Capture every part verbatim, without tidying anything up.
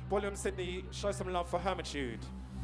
Volume Sydney, show some love for Hermitude.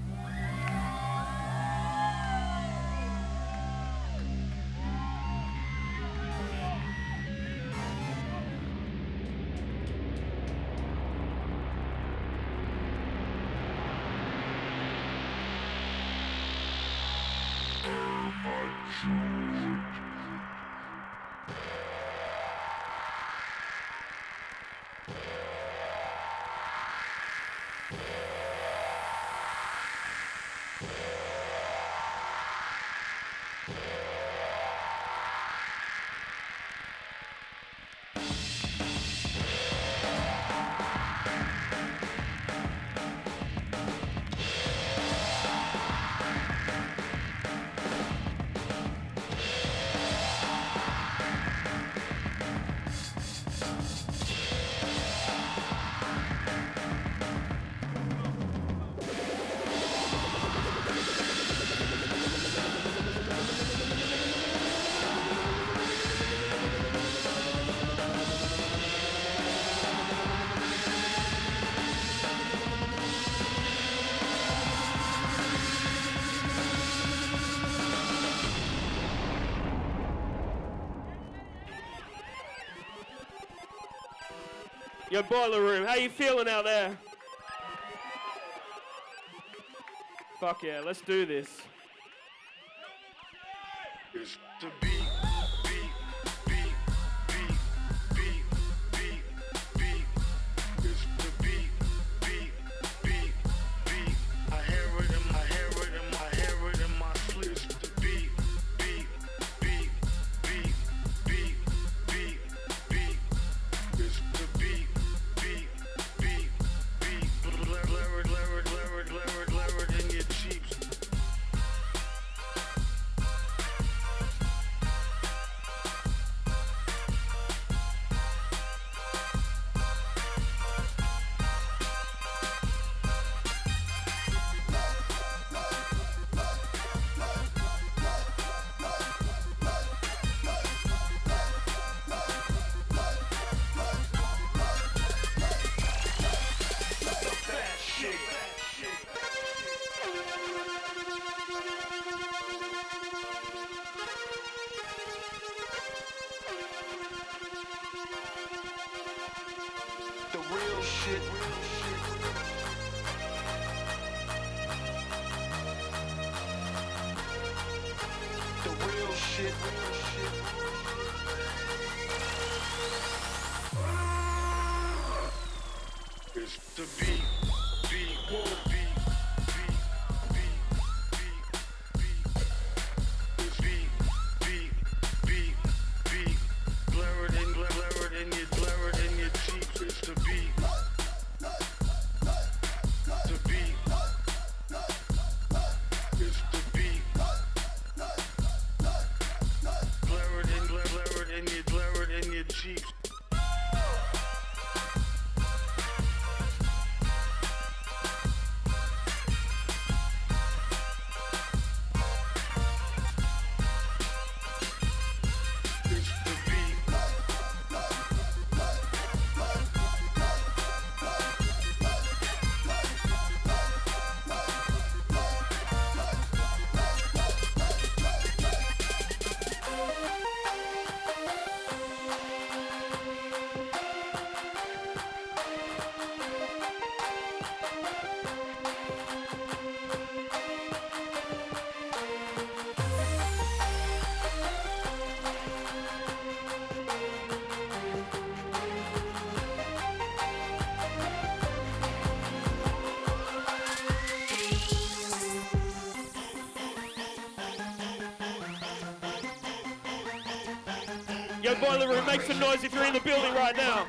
Your boiler room, how you feeling out there? Fuck yeah, let's do this. It's the beat, beat, beat, beat, beat, beat, beat. It's the beat, beat, beat, beat. I hear it in my, hear it in my, hear it in my sleep. It's the beat, beat, beat, beat, beat, beat, beat. It's the beat, beat, beat, beat. Blur it, blur it, blur it, blur it, blur it in your cheeks. It's the beat, beat, beat, beat, beat, beat, beat. It's beat, beat, beat, beat. Blur it in, blur it in your, blur it in your cheeks. It's the beat, the beat. It's the beat. Blur it in, blur, blur it in your, blur it in your cheeks. Yo, boiler room, make some noise if you're in the building right now.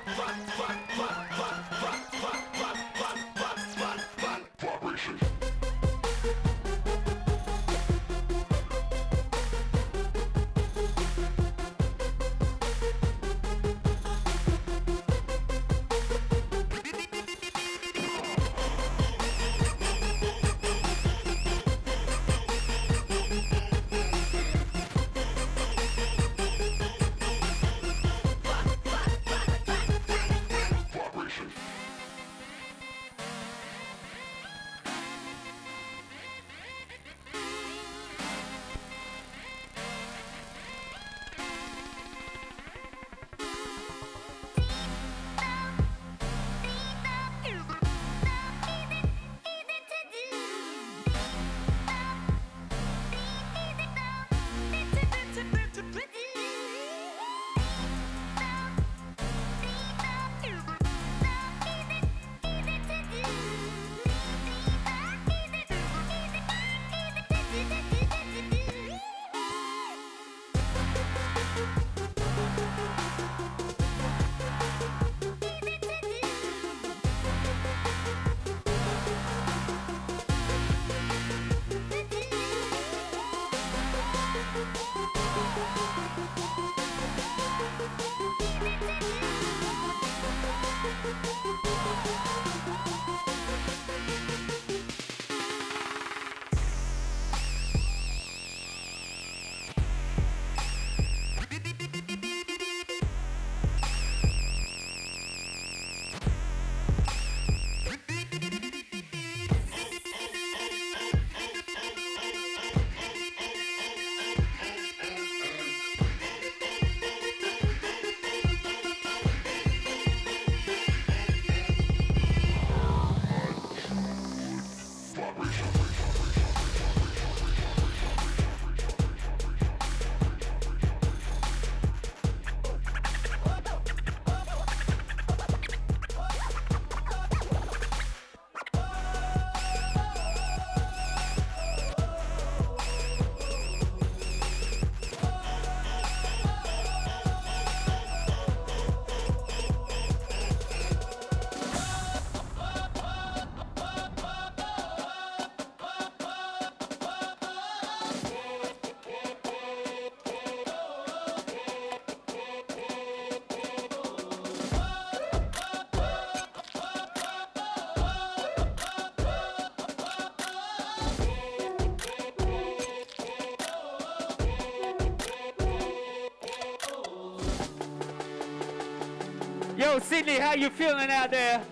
Yo, Sydney, how you feeling out there?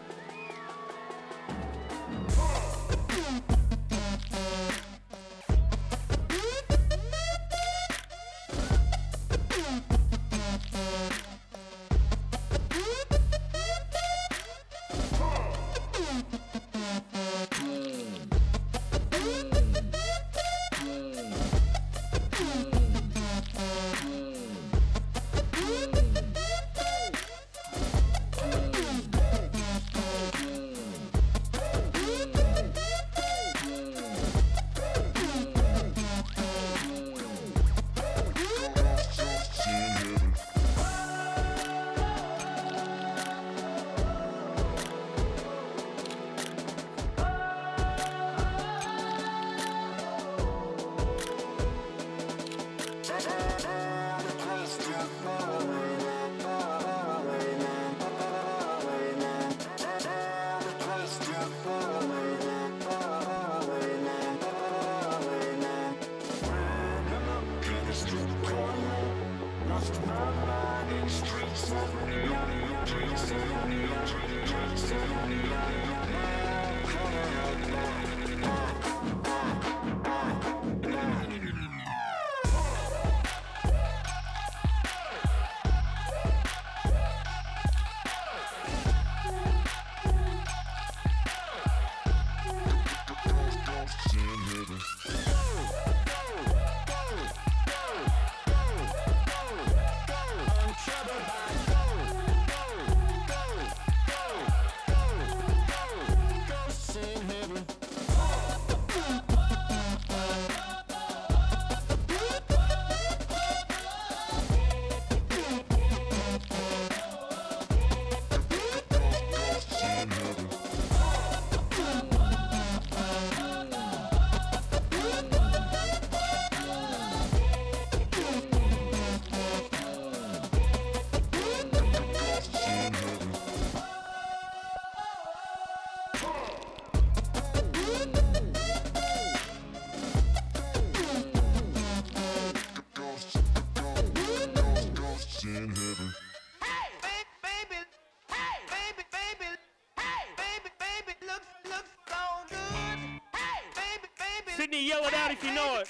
Sydney, yell it out if you know it.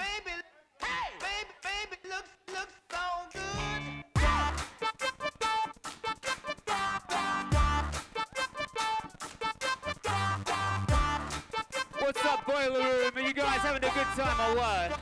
What's up, Boiler Room? Are you guys having a good time or what?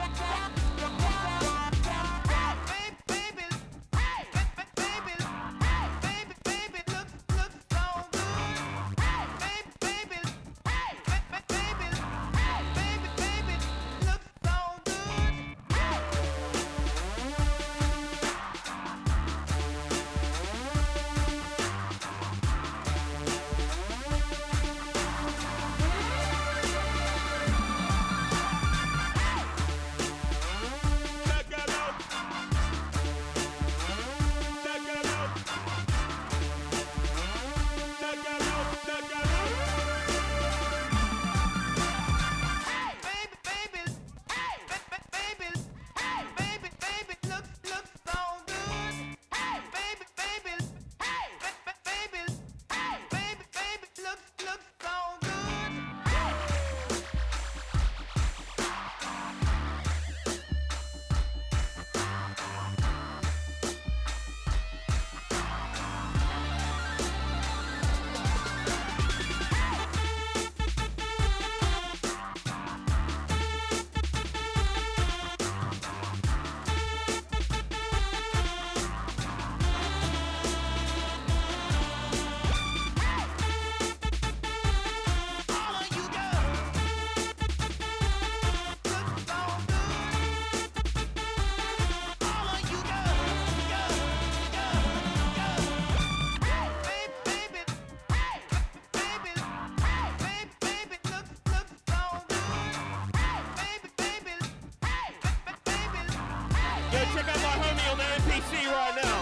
Check out my homie on the N P C right now.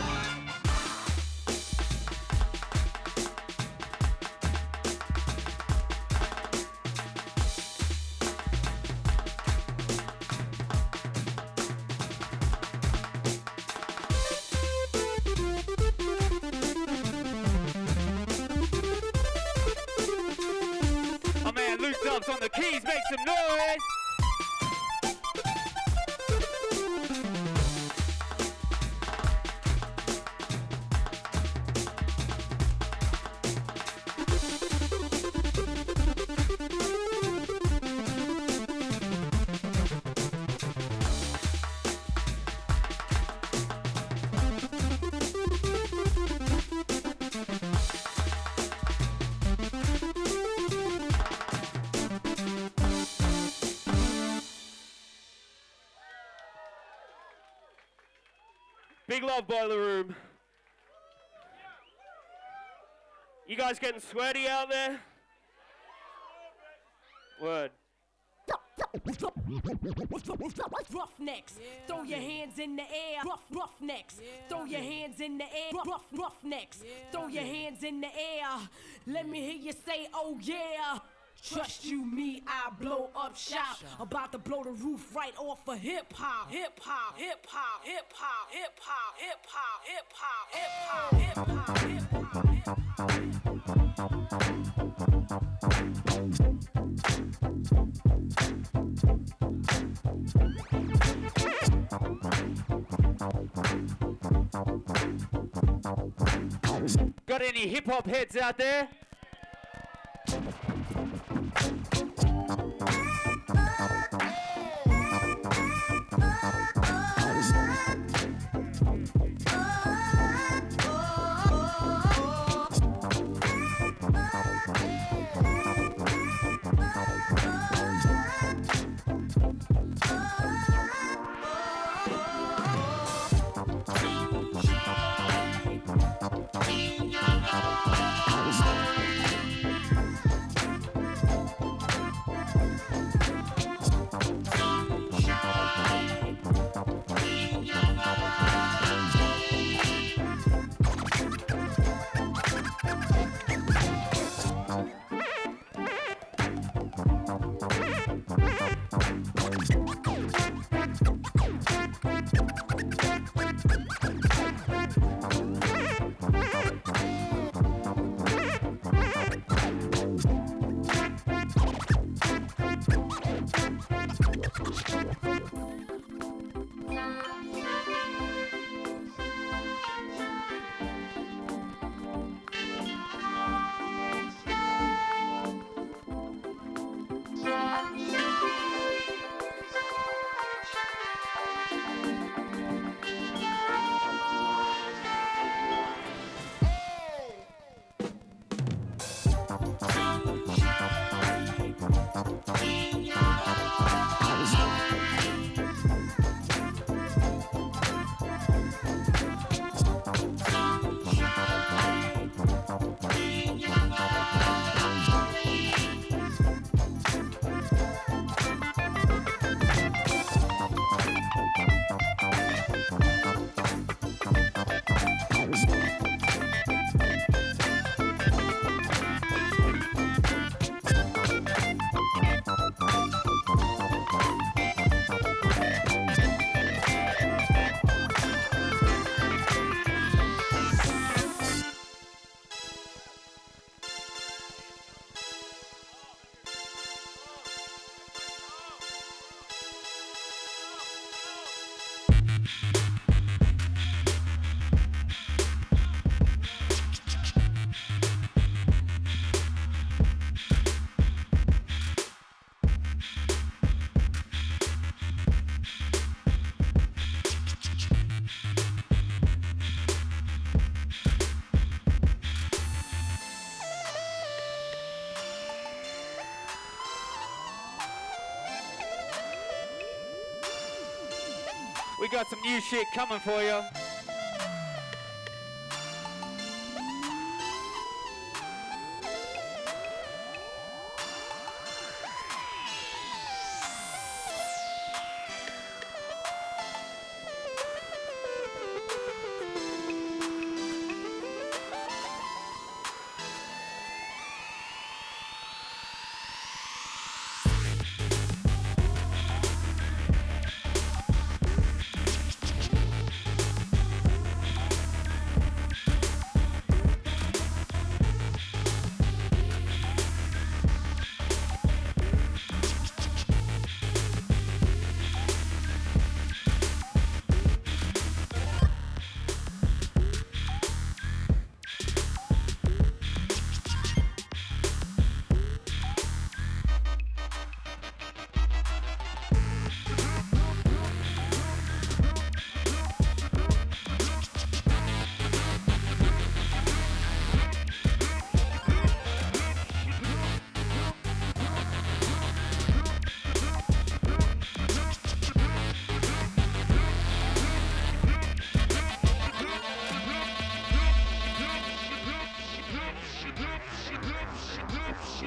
Bob's on the keys, make some noise. Big love, Boiler Room. You guys getting sweaty out there? Word. Roughnecks, throw your hands in the air. Rough, roughnecks, throw your hands in the air. Rough, roughnecks, throw your hands in the air. Let me hear you say, oh yeah. Trust you, me, I blow up shop. About to blow the roof right off of hip hop. Hip hop, hip hop, hip hop, hip hop, hip hop, hip hop, hip hop, hip hop, hip hip. Got any hip hop heads out there? We got some new shit coming for you.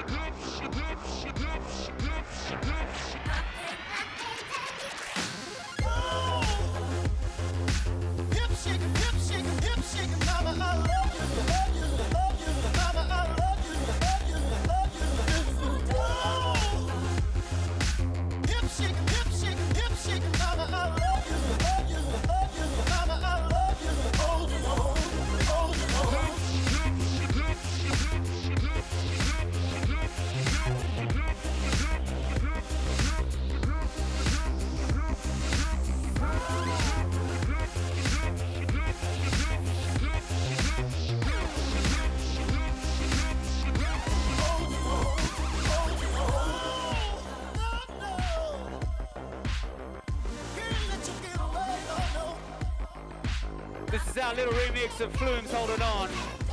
This is our little remix of Flume's Holding On.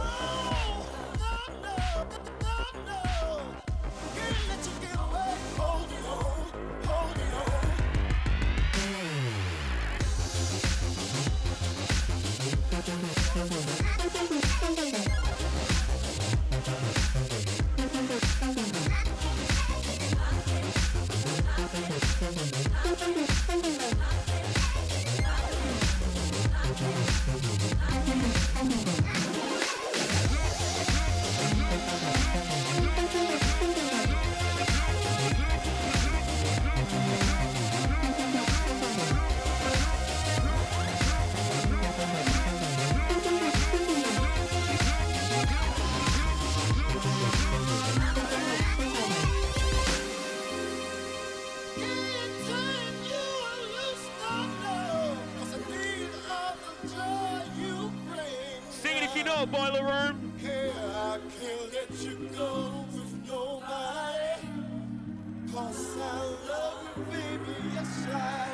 Boiler Room. Hey, I can't let you go with nobody, 'cause I love you, baby, yes I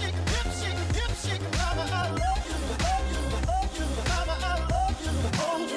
do.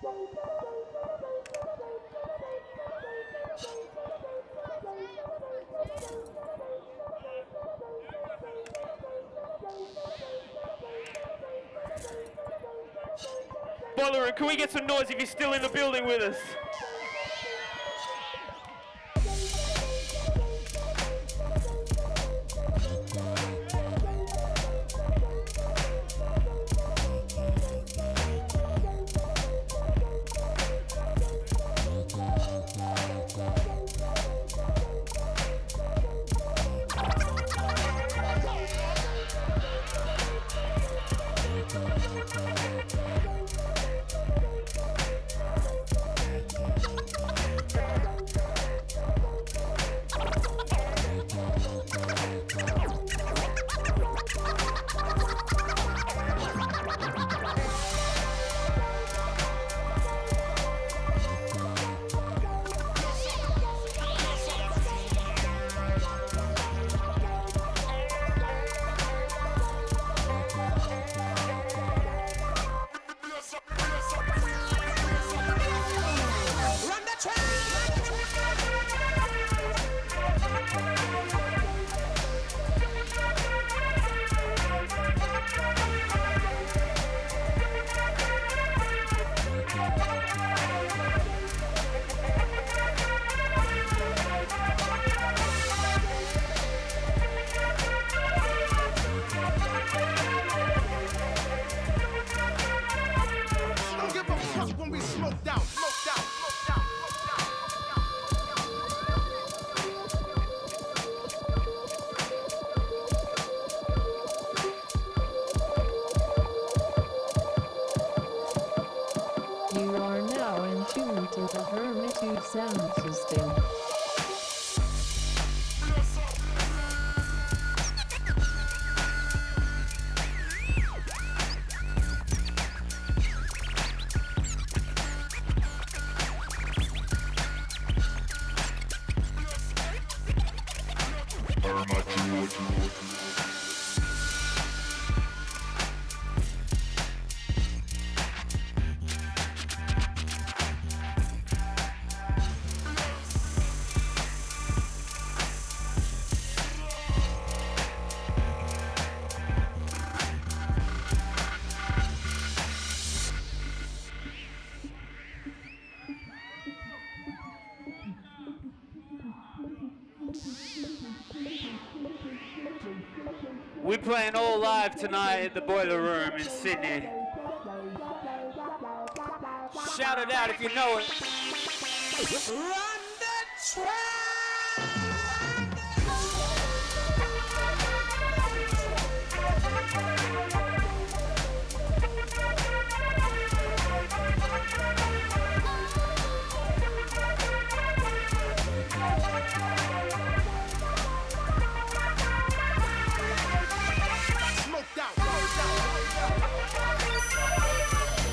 Boiler Room, can we get some noise if you're still in the building with us? Sound system. We're playing all live tonight at the Boiler Room in Sydney. Shout it out if you know it. Run the track!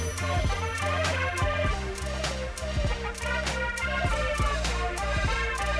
Smoked out.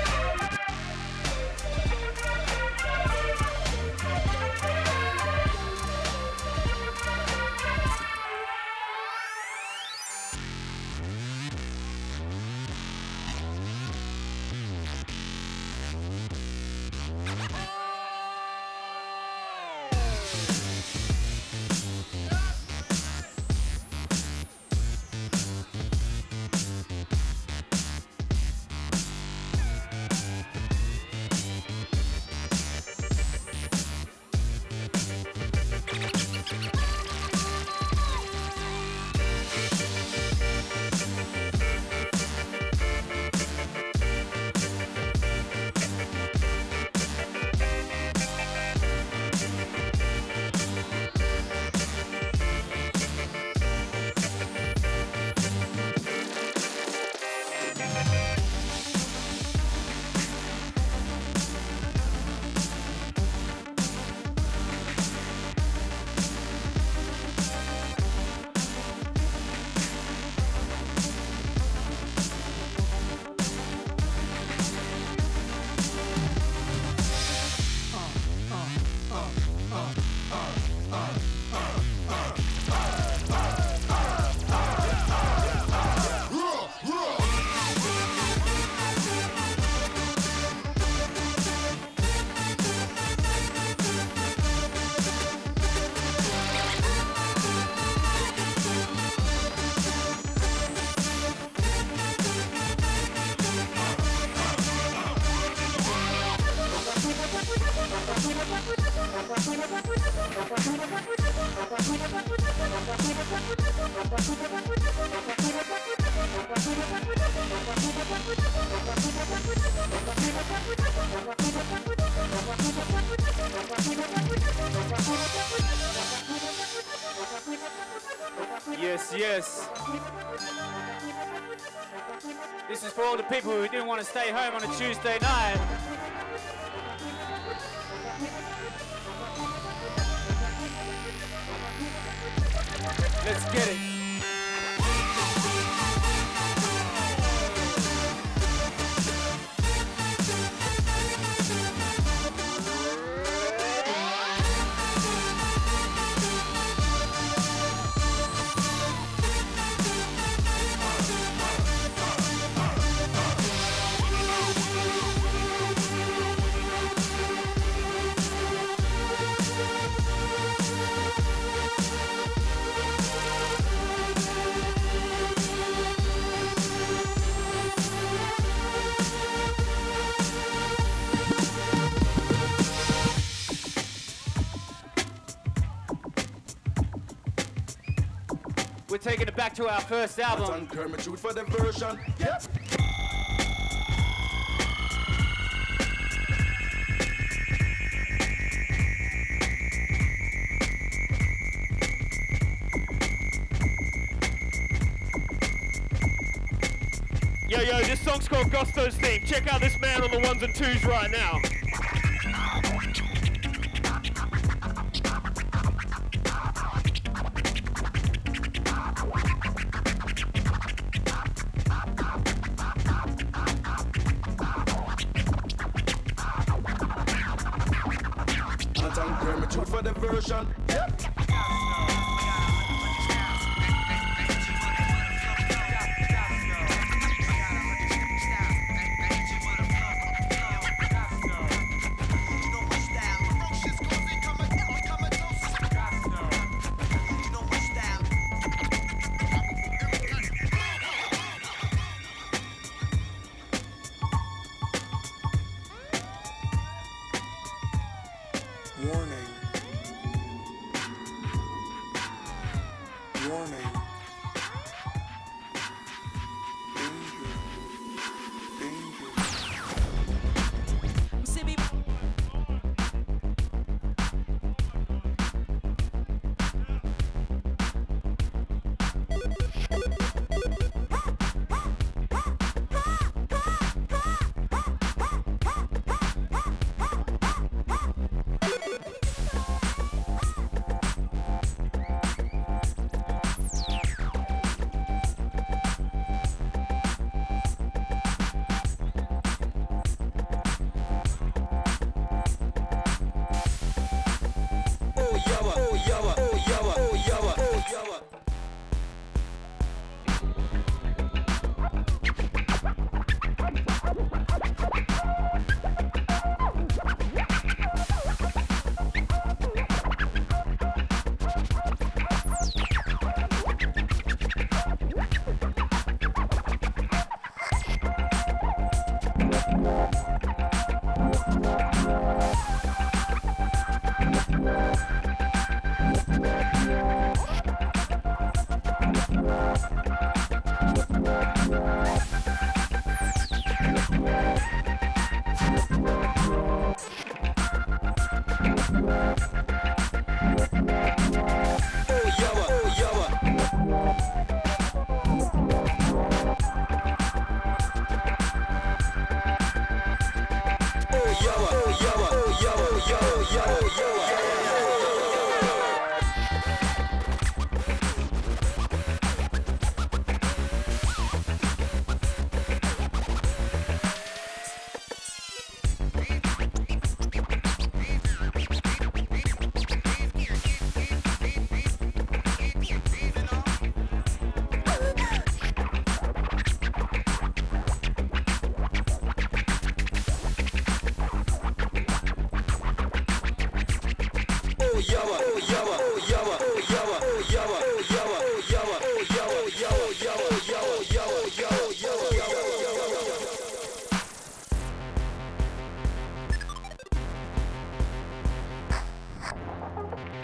Yes, yes. This is for all the people who didn't want to stay home on a Tuesday night. Let's get it. We're taking it back to our first album. Kermit for the version. Yep. Yo, yo, this song's called Gusto's Theme. Check out this man on the ones and twos right now. For the version. Yep. Warning. Warning. Danger. Danger.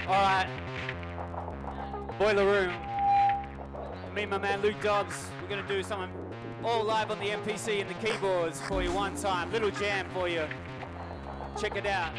All right. Boiler Room. Me and my man Luke Dobbs, we're gonna do something all live on the M P C and the keyboards for you one time. Little jam for you. Check it out.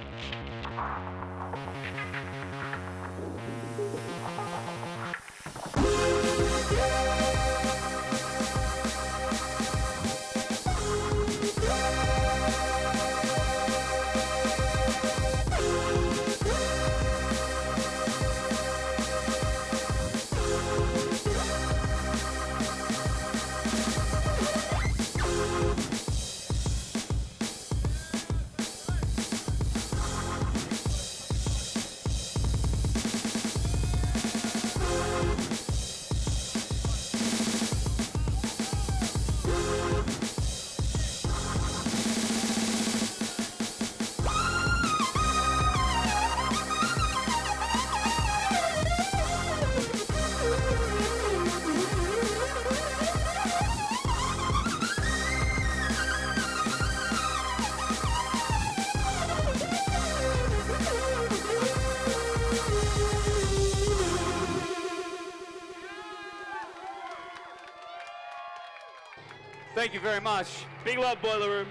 Thank you very much. Big love, Boiler Room.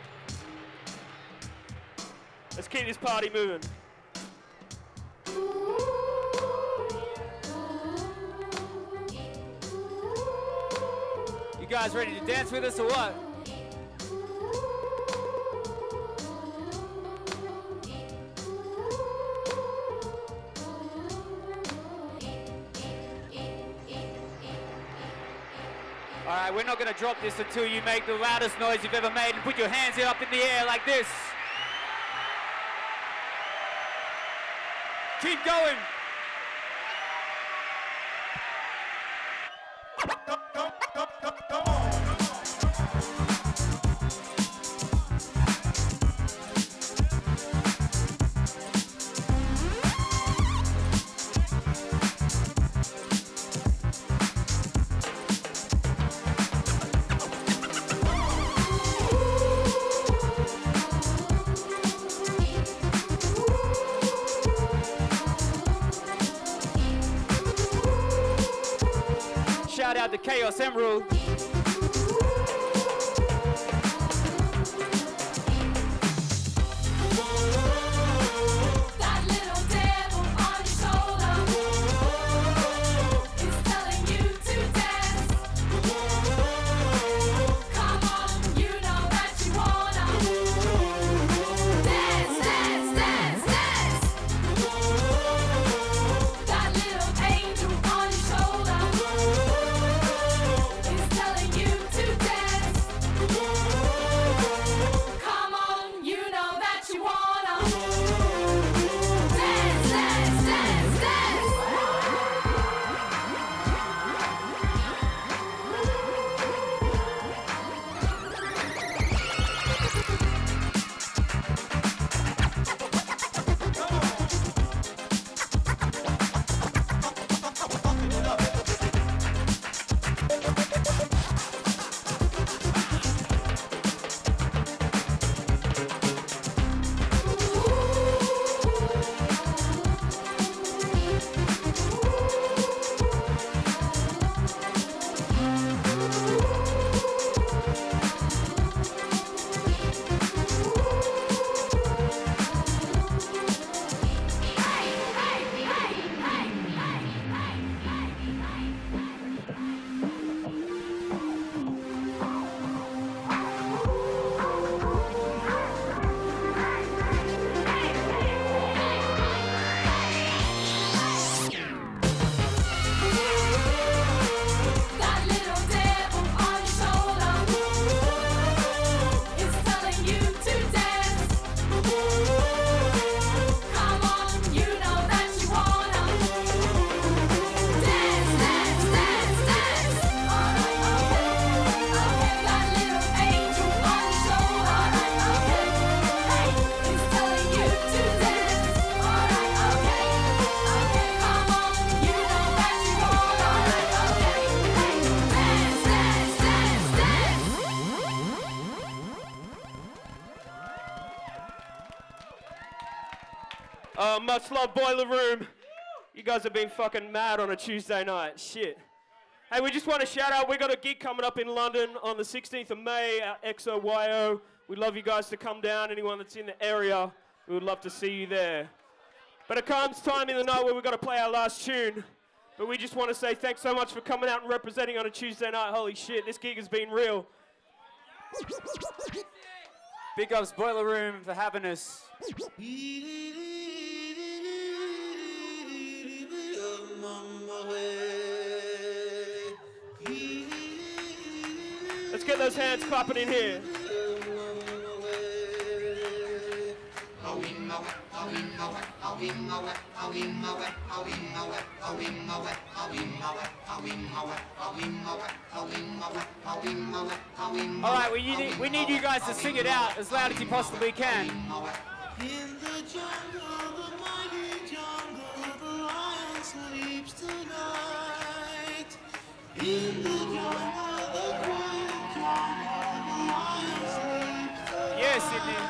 Let's keep this party moving. You guys ready to dance with us or what? All right, we're not gonna drop this until you make the loudest noise you've ever made and put your hands up in the air like this. Keep going. Shout out to Chaos Emerald. That little devil on your shoulder is telling you to dance. Come on, you know that you wanna dance, dance, dance, dance. That little angel on your shoulder is Uh, much love, Boiler Room. You guys have been fucking mad on a Tuesday night. Shit. Hey, we just want to shout out, we got a gig coming up in London on the sixteenth of May at X O Y O. We'd love you guys to come down. Anyone that's in the area, we would love to see you there. But it comes time in the night where we've got to play our last tune. But we just want to say thanks so much for coming out and representing on a Tuesday night. Holy shit, this gig has been real. Big ups Boiler Room for having us. Let's get those hands clapping in here. All right, we need, we need you guys to sing it out as loud as you possibly can. In the jungle, the mighty jungle, the lion sleeps tonight. In the jungle, the quiet jungle, the lion sleeps tonight. Yes, Sydney.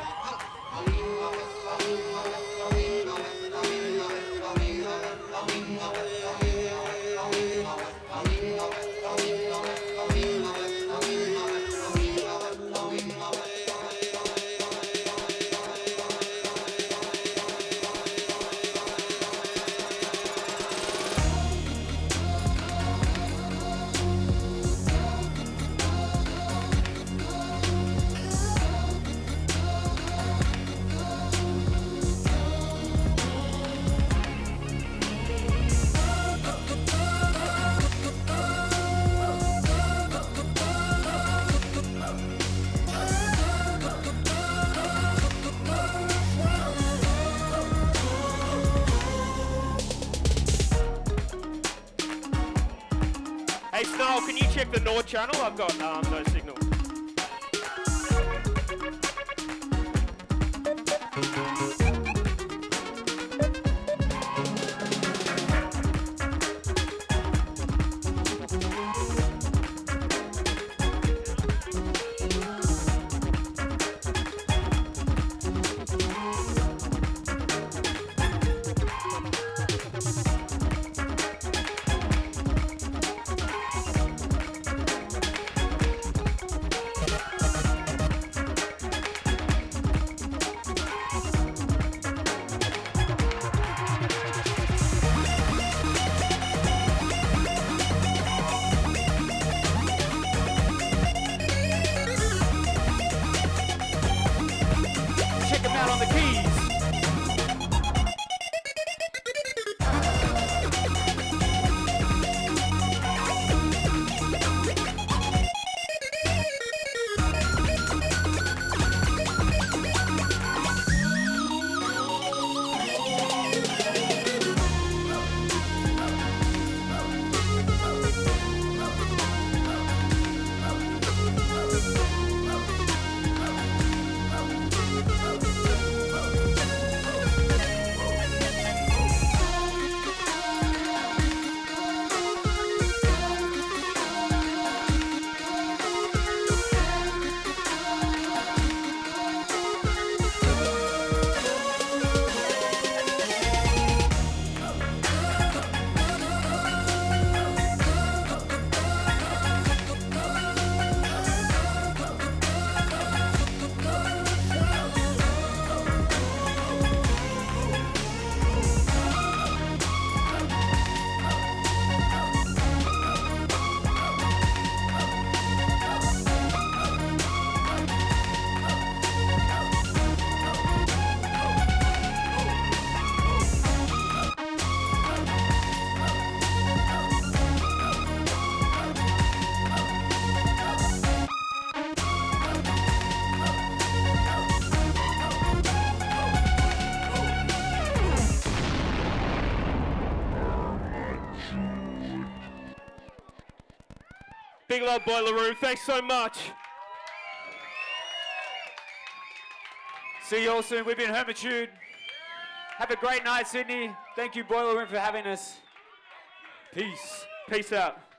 Hey, Snarl, can you check the Nord channel? I've got um, no signal. Big love, Boiler Room. Thanks so much. See you all soon. We've been Hermitude. Have a great night, Sydney. Thank you, Boiler Room, for having us. Peace. Peace out.